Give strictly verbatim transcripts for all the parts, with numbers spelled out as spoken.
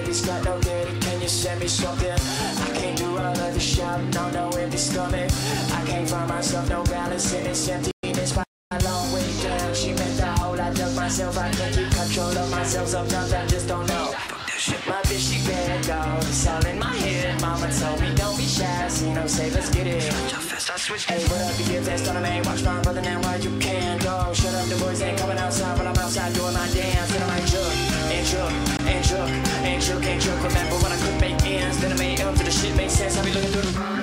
ladies got no daddy, can you send me something? I can't do all of the shouting on no empty stomach. I can't find myself no balance in this emptiness. My long way down, she meant the hole. I dug myself, I can't keep control of myself. Sometimes I just don't know. My bitch, she bad, dog. It's all in my head. Mama told me don't be shy. See no say, let's get it. Hey, what up, you get fast on the main? Watch my brother now while you can, dog. Shut up, the boys ain't coming outside while I'm outside doing my dance. Then I might choke, and choke, and choke, and choke, and choke. Remember when I couldn't make ends? Then I made M's and the shit made sense. I be looking through the...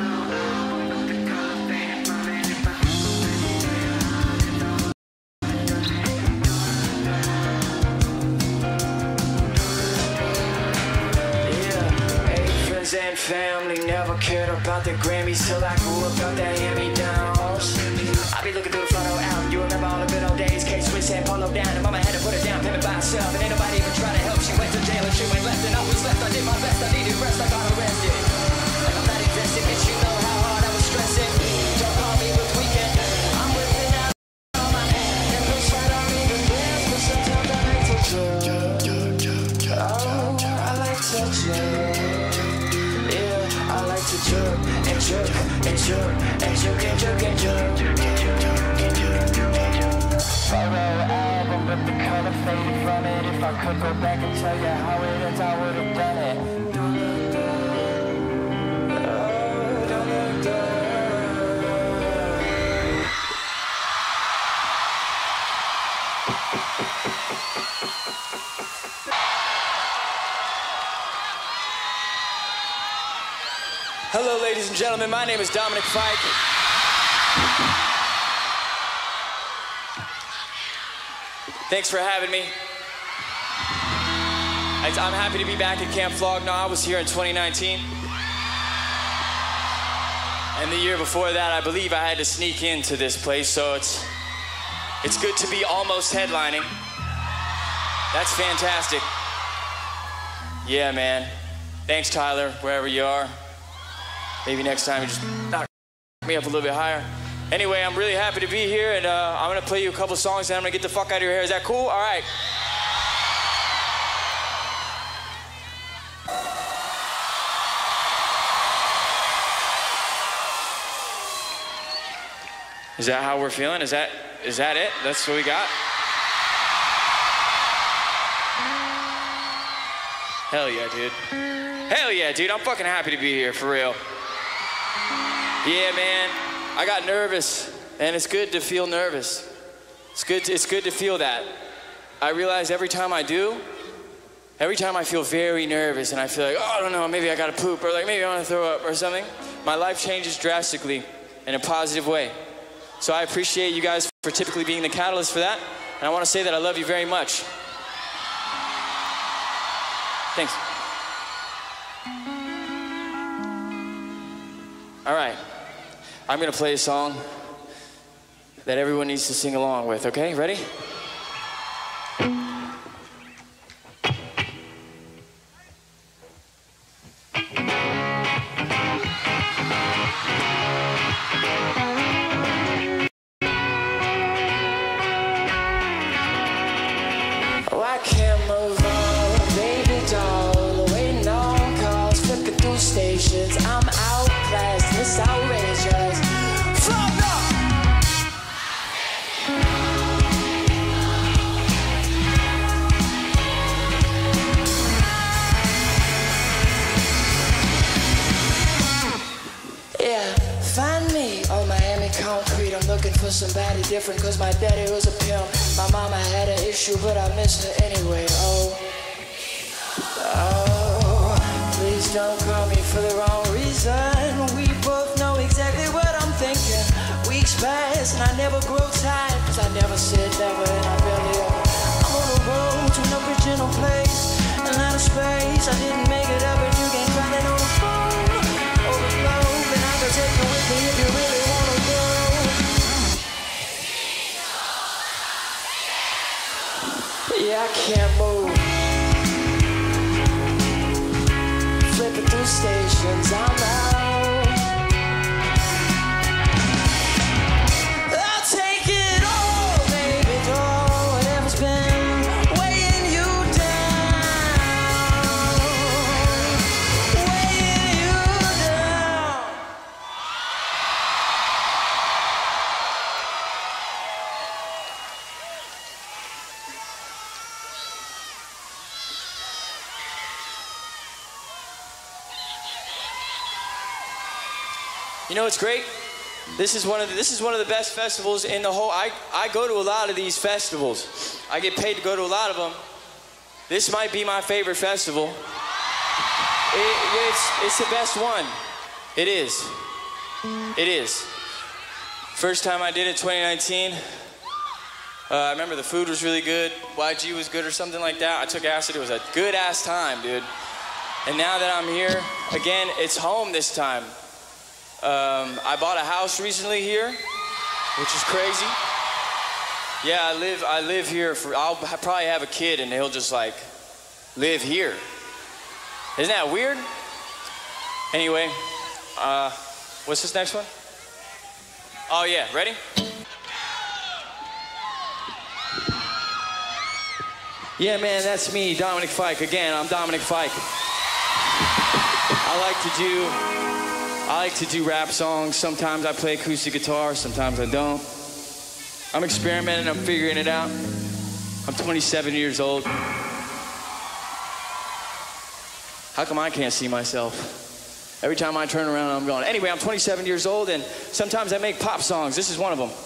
and family never cared about the Grammys till I grew up, got that hand-me-downs. I be looking through the photo album. You remember all the good old days? K-Swiss and Polo down, and mama had to put her down, payment by herself, and ain't nobody even try to help. She went to jail and she went left, and always left. I did my best, I needed rest, I got arrested. Like I'm not invested, bitch, you know how hard I was stressing. Don't call me with weekend. I'm whipping out on my hand, and push right on me the dance, but sometimes I like to jerk. Oh, I like to jerk. I like to jerk and jerk and jerk and jerk and jerk and jerk. Photo album with the color faded from it. If I could go back and tell you how it ends, I would have done it. Don't look good. Oh, don't look good. Hello, ladies and gentlemen. My name is Dominic Fike. Thanks for having me. I'm happy to be back at Camp Flog Gnaw. I was here in twenty nineteen. And the year before that, I believe I had to sneak into this place, so it's, it's good to be almost headlining. That's fantastic. Yeah, man. Thanks, Tyler, wherever you are. Maybe next time you just knock me up a little bit higher. Anyway, I'm really happy to be here, and uh, I'm gonna play you a couple songs, and I'm gonna get the fuck out of your hair. Is that cool? All right. Is that how we're feeling? Is that, is that it? That's what we got? Hell yeah, dude. Hell yeah, dude. I'm fucking happy to be here, for real. Yeah, man, I got nervous, and it's good to feel nervous. It's good to, it's good to feel that. I realize every time I do, every time I feel very nervous and I feel like, oh, I don't know, maybe I gotta poop, or like maybe I wanna throw up or something, my life changes drastically in a positive way. So I appreciate you guys for typically being the catalyst for that, and I wanna say that I love you very much. Thanks. All right. I'm gonna play a song that everyone needs to sing along with, okay? Ready? Oh, I can't move on, baby doll, waiting on calls, flipping through stations. I'm outclassed, it's outrageous. Flog Gnaw! Yeah, find me on Miami concrete. I'm looking for somebody different, cause my daddy was a pimp. My mama had an issue, but I missed her anyway. Oh, oh, please don't call me for the wrong reason. We both know exactly what I'm thinking. Weeks pass and I never grow tired, cause I never said never and I barely ever. I'm on the road to an original place, and out of space. I didn't make it up, and you can't find it on the phone. Overflow, and I can take you with me if you really wanna go. Yeah, I can't move. Flipping through You know what's great? This is one of the, this is one of the best festivals in the whole. I I go to a lot of these festivals. I get paid to go to a lot of them. This might be my favorite festival. It, it's it's the best one. It is. It is. First time I did it, twenty nineteen. Uh, I remember the food was really good. Y G was good or something like that. I took acid. It was a good ass time, dude. And now that I'm here again, it's home this time. Um, I bought a house recently here, which is crazy. Yeah, I live I live here for. I'll probably have a kid and he'll just like live here. Isn't that weird? Anyway, uh, what's this next one? Oh yeah, ready? Yeah, man, that's me, Dominic Fike. Again, I'm Dominic Fike. I like to do, I like to do rap songs. Sometimes I play acoustic guitar, sometimes I don't. I'm experimenting, I'm figuring it out. I'm twenty-seven years old. How come I can't see myself? Every time I turn around, I'm going. Anyway, I'm twenty-seven years old, and sometimes I make pop songs. This is one of them.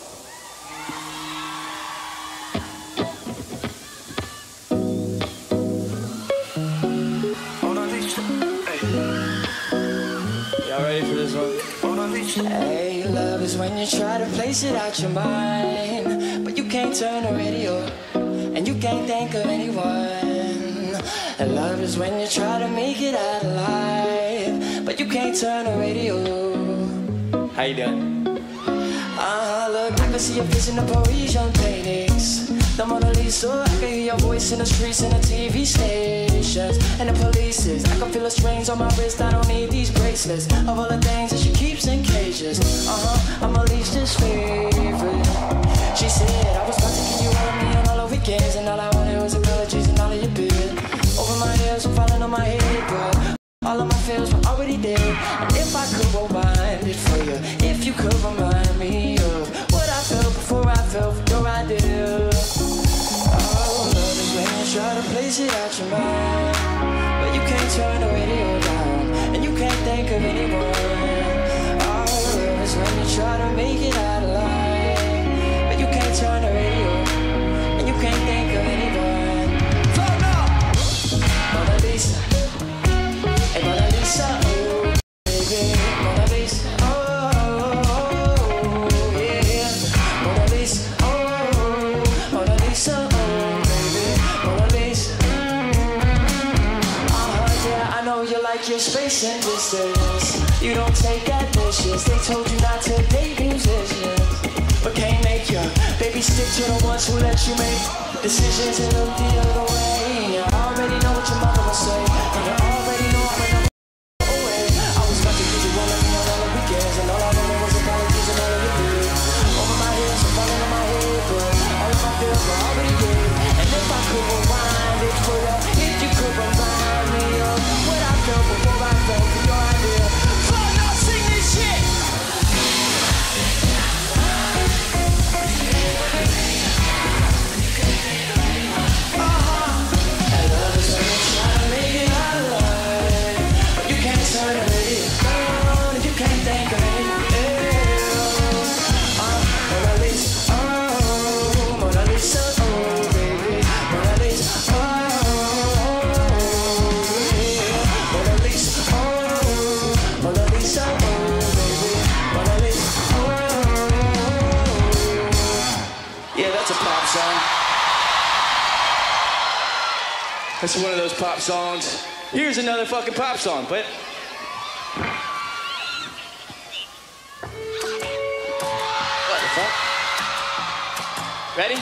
Hey, love is when you try to place it out your mind, but you can't turn the radio, and you can't think of anyone. And love is when you try to make it out alive, but you can't turn the radio. How you doing? Uh-huh, look, I can see your face in the Parisian paintings, the Mona Lisa. I can hear your voice in the streets and the T V stations and the polices. I can feel the strings on my wrist. I don't need these bracelets of all the things that she keeps in cages. Uh-huh, I'm Alicia's favorite. She said I was about to give you all of me on all the weekends, and all I wanted was apologies and all of your beard. Over my ears, I'm falling on my head, but all of my feels were already dead. And if I could rewind it for you, if you could remind me of what I felt before I fell for your idea. Oh, love is when you try to place it out your mind, but you can't turn the radio down, and you can't think of anyone. Oh, love is when you try to make it out alive, but you can't turn the radio, and you can't think of anyone. Phone up! Mona Lisa. Hey, Mona Lisa, oh, baby, Mona Lisa, oh, yeah, Mona Lisa, oh, Mona Lisa, oh, baby, Mona Lisa. Uh-huh, yeah, I know you like your space and distance. You don't take admissions. They told you not to date musicians, but can't make you. Baby, stick to the ones who let you make decisions and look the other way. You already know what your mother will say, and you already know I'm another. I was about to give you one of me on all the weekends, and all I wanted was apologies and all of your fears. Over my heels, I'm falling on my head, but all of my feels were already dead. And if I could rewind it for you, if you could remind me of what I felt before I fell for your idea. Fuck, now sing this shit! That's one of those pop songs. Here's another fucking pop song, but what the fuck? Ready?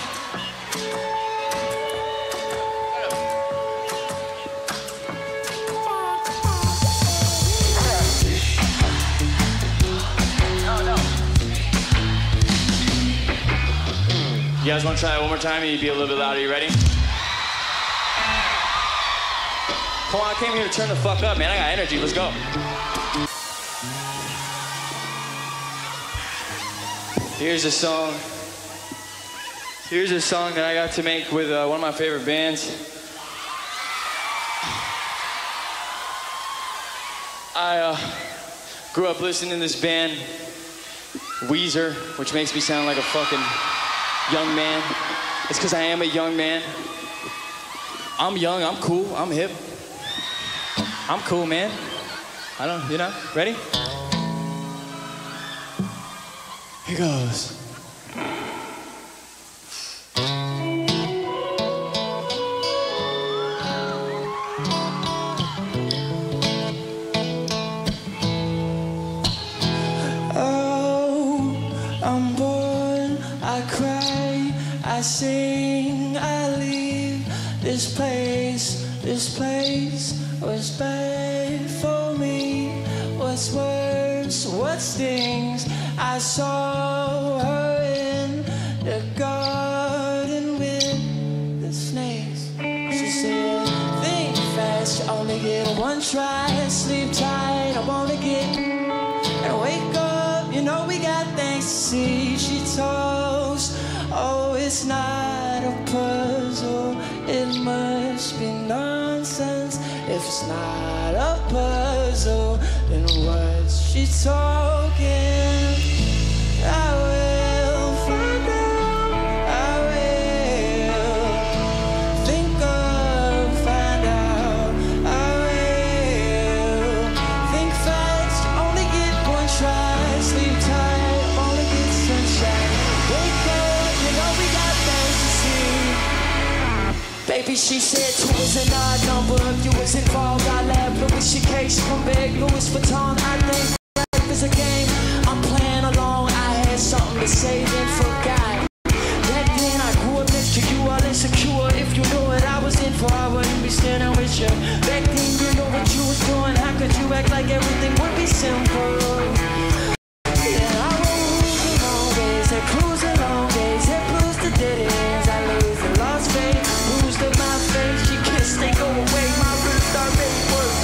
You guys want to try it one more time? You'd be a little bit louder. You ready? Come on, I came here to turn the fuck up, man. I got energy. Let's go. Here's a song. Here's a song that I got to make with uh, one of my favorite bands. I uh, Grew up listening to this band, Weezer, which makes me sound like a fucking young man. It's because I am a young man. I'm young, I'm cool, I'm hip. I'm cool, man. I don't, you know, ready? Here goes. I sing, I leave this place, this place was bad for me. What's worse, what stings? I saw her in the garden with the snakes. She said, think fast, you only get one try. Sleep tight, I wanna get and wake up. You know we got things to see. She toast. Oh, it's not a puzzle, it must be nonsense. If it's not a puzzle, then what's she talking? I will find out, I will think of, find out, I will think fast, you only get one try. Sleep tight, only get sunshine. Wake up. Baby, she said two was an odd number. If you was involved, I laughed. Louis C K, come back. Louis Vuitton, I think life is a game. I'm playing along. I had something to say, then forgot. Back then, I grew up next to you, all insecure. If you knew what I was in for, I wouldn't be standing with you. Back then, you know what you was doing. How could you act like everything would be simple? Yeah, I lose the long days, I cruise the long days, I lose the dead ends, I lose the lost faith. My face, she kissed, they go away, my ribs start making work.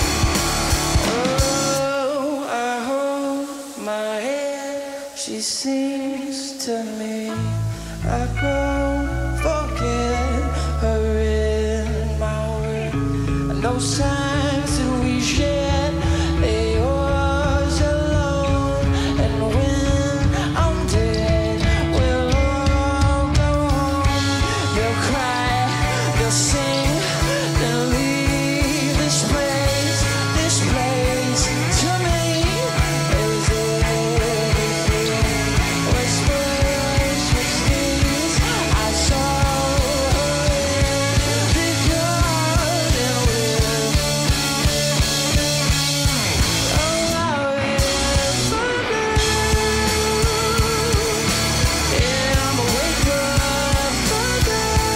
Oh, I hold my head, she sings to me. I won't forget her in my word. No signs that we shared, they yours alone. And when I'm dead, we'll all go home. They'll cry, they'll sing, they'll leave this place, this place to me is everything. What's worse, what stings? I saw her in the garden with. Oh, I will find out. Yeah, I'ma wake up, find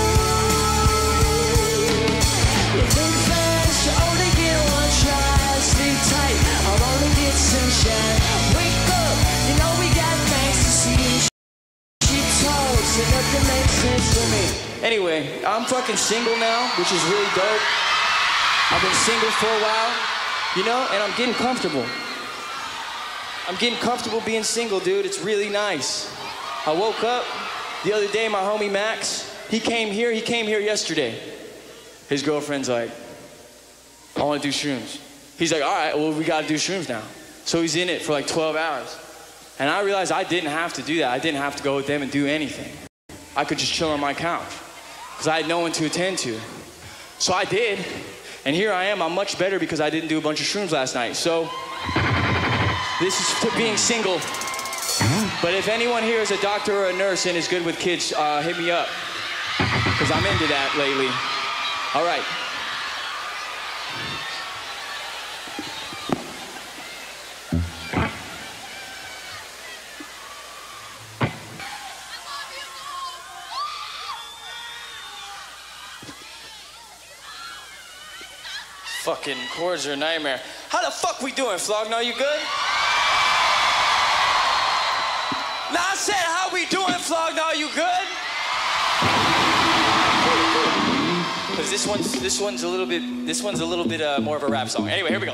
out. You think fast, you only get one try. Sleep tight, I'll only get sunshine. Wake up, you know we got things to see. She talks and nothing makes sense to me. Anyway, I'm fucking single now, which is really dope. I've been single for a while, you know, and I'm getting comfortable. I'm getting comfortable being single, dude. It's really nice. I woke up the other day, my homie Max, he came here, he came here yesterday. His girlfriend's like, I want to do shrooms. He's like, all right, well, we got to do shrooms now. So he's in it for like twelve hours. And I realized I didn't have to do that. I didn't have to go with them and do anything. I could just chill on my couch because I had no one to attend to. So I did. And here I am. I'm much better because I didn't do a bunch of shrooms last night. So this is to being single. But if anyone here is a doctor or a nurse and is good with kids, uh, hit me up. Because I'm into that lately. All right. Fucking chords are a nightmare. How the fuck we doing, Flogno? You good? Nah, I said, how we doing, Flogno? You good? Because this one's this one's a little bit this one's a little bit uh, more of a rap song. Anyway, here we go.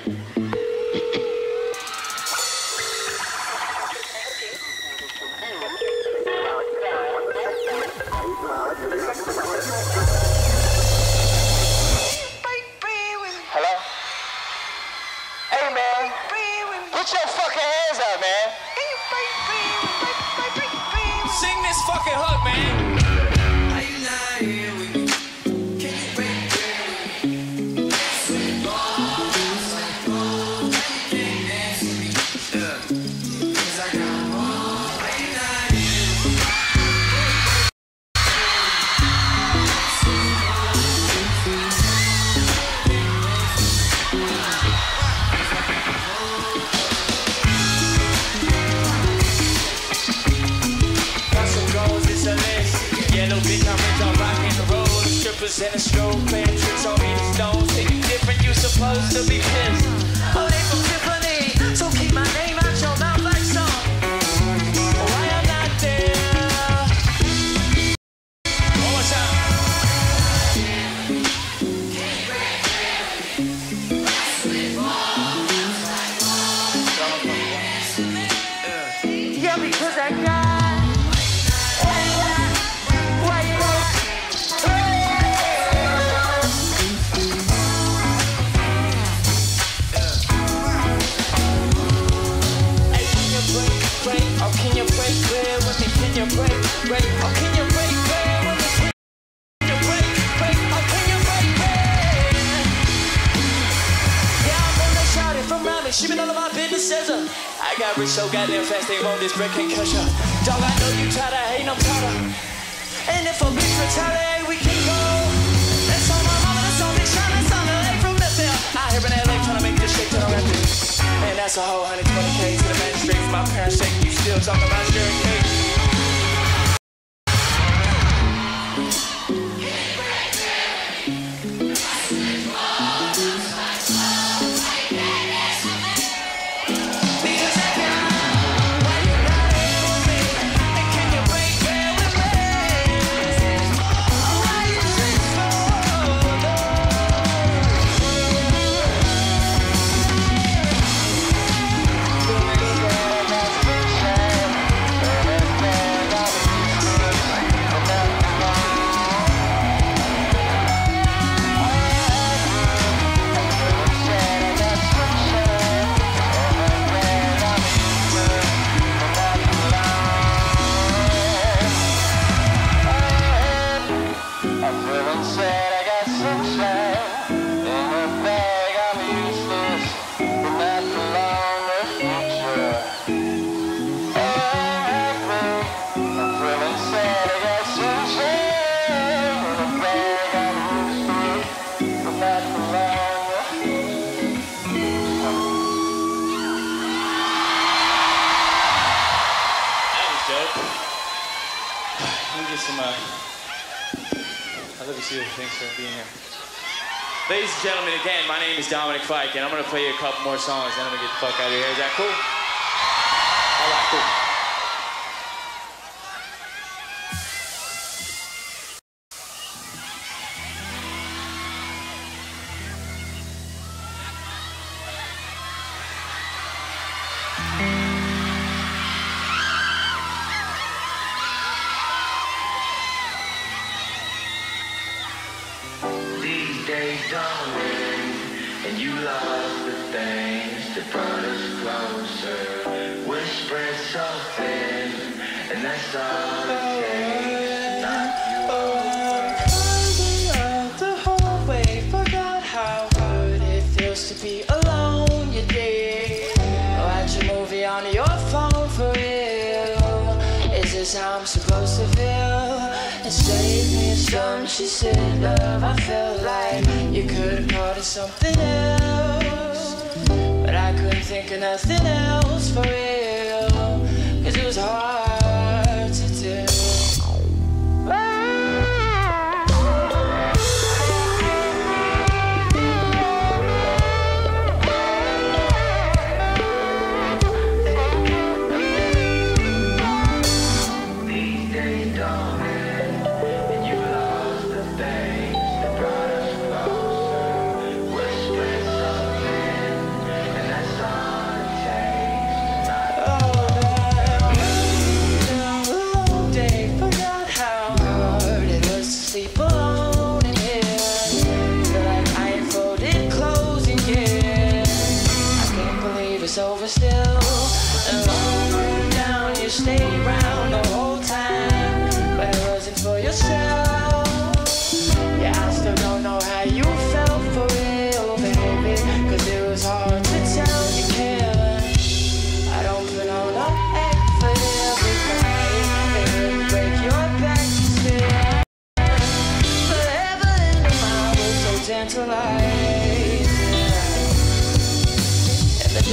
Hello? Hey man, we Put your fucking hands up, man. Sing this fucking hook, man. Are you not here with me? Can you break bread with me? Sweet balls, like balls. You can't dance with me. Yeah. 'Cause I got balls. Are you not here with me? Yellow big comments on rock and roll. The strippers and the strobe playing tricks on me. The stones think you different, you supposed to be pissed. Oh, they from Tiffany, so keep my name out your mouth like some. Why I'm not there? One more time. Yeah, because I got. She been all of my business, says her. I got rich so goddamn fast, they won't this break can't catch her. Dog, I know you tired of hating, I'm tired of. And if a bitch retaliate, we can go. That's on my mama, that's on Big Sean, that's on L A from Bethel. I hear in L A trying to make this shit to the record. Man, that's a whole one hundred twenty K to the magistrate for my parents' sake. You still talking about sharing cake. Thanks for being here. Ladies and gentlemen, again, my name is Dominic Fike, and I'm going to play you a couple more songs, then I'm going to get the fuck out of here. Is that cool? All right, cool. And you lost the things that brought us closer. We're spread so thin, and that's all it takes. Not you. The whole way, forgot how hard it feels to be alone. You did. Watch a movie on your phone for real. Is this how I'm supposed to feel? And save me a song, she said, love, I felt like you could have called it something else, but I couldn't think of nothing else for real, cause it was hard to do. these days don't end, and you lost the things that brought us closer. We're spread so thin, and that's all it takes. Not Oh, a long day, forgot how hard it was to sleep alone in here. Feel like I ain't folded clothes in years. I can't believe it's over still.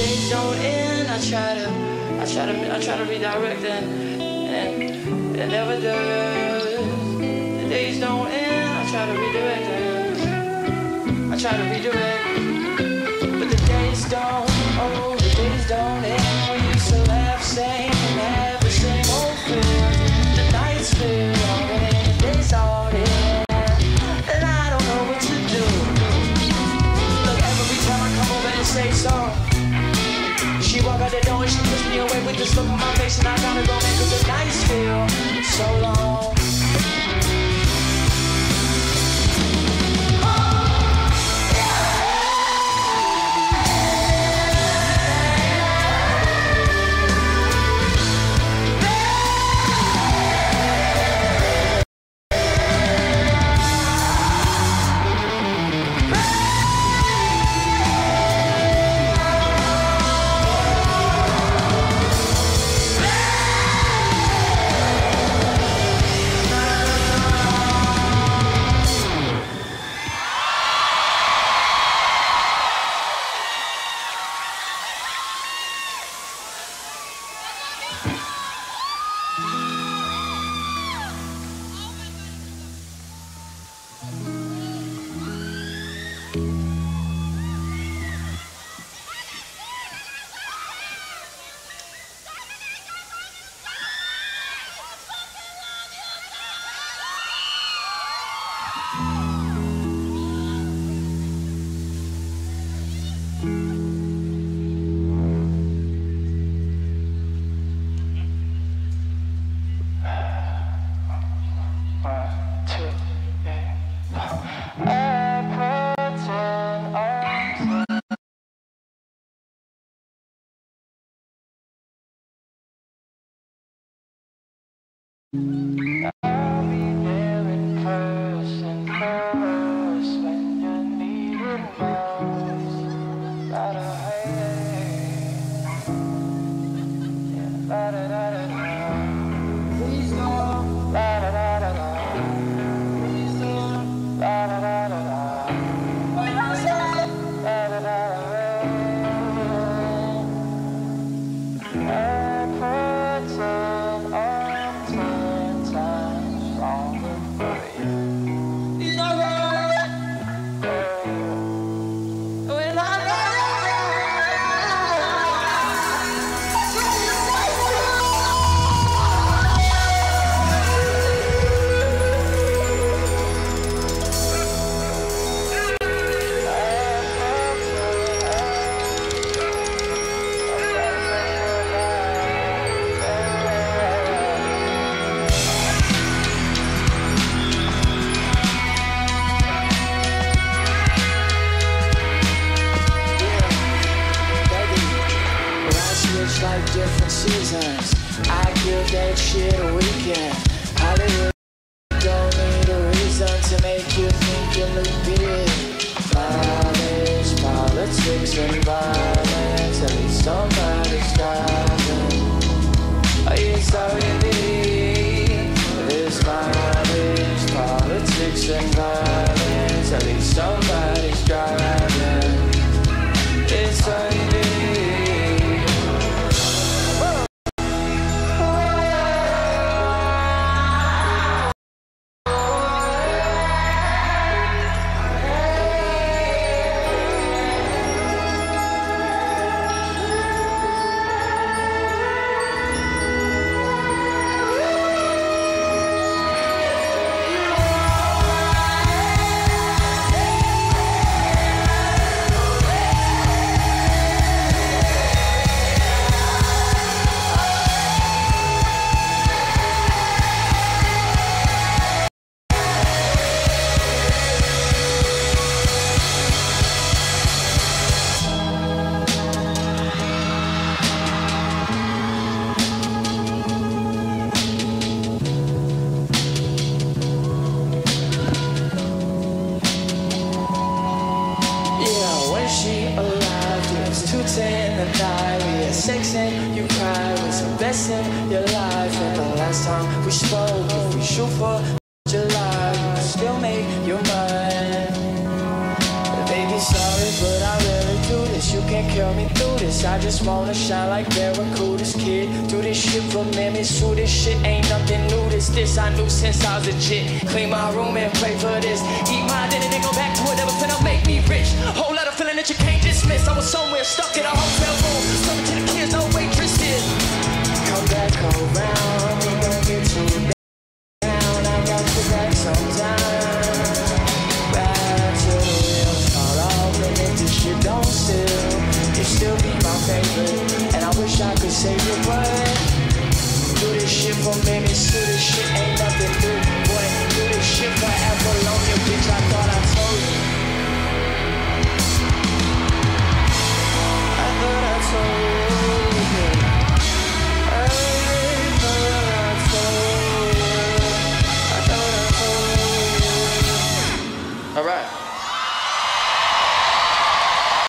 days don't end. I try to, I try to, I try to redirect and, and it never does. The days don't end. I try to redirect and I try to redirect, but the days don't. Oh, the days don't end. We used to laugh, sing, and have the same old feel. The nights feel longer than the days don't end, and I don't know what to do. Look, every time I come over and say sorry, she walk out the door and she pushes me away with this look on my face, and I gotta go, man, 'cause the nights feel so long. I'll be there in person first when you need it most. La-da, hey, yeah, la-da-da-da-da. Please don't, la-da-da-da-da. Please don't, la-da-da-da-da. La-da-da-da-da. I pretend I'm ten times longer for you. He's not right for you. When I like different seasons, I give that shit a weekend. Hollywood don't need a reason to make you think you look big. Knowledge, politics, and violence. At least somebody's driving. Are you sorry indeed? This knowledge, politics, and violence. At least somebody's driving. It's Sunday. And I, we had sex and you cried. Was the best in your life. And the last time we spoke, if we shoot for July, you can still make your mind. Baby, sorry, but I really do this. You can't can't carry me through this. I just wanna shine like Barracuda's kid. Do this shit for memories, so this shit ain't nothing new. This, this I knew since I was a jit. Clean my room and pray for this. Eat my dinner, then go back to it, never finna make me rich. Whole lot of feeling that you can't dismiss. I was somewhere stuck in a hotel room, serving to the kids, no waitresses. Come back around, we gon' get too down. I got you back sometime. Back to the wheels, fall off, and if this shit don't still, you still be my favorite. And I wish I could save you, but do this shit for minutes, so this shit ain't nothing new. Boy, do this shit forever long, your bitch, I thought I told you. I thought I told you. I thought I told you. I thought I told you. All right.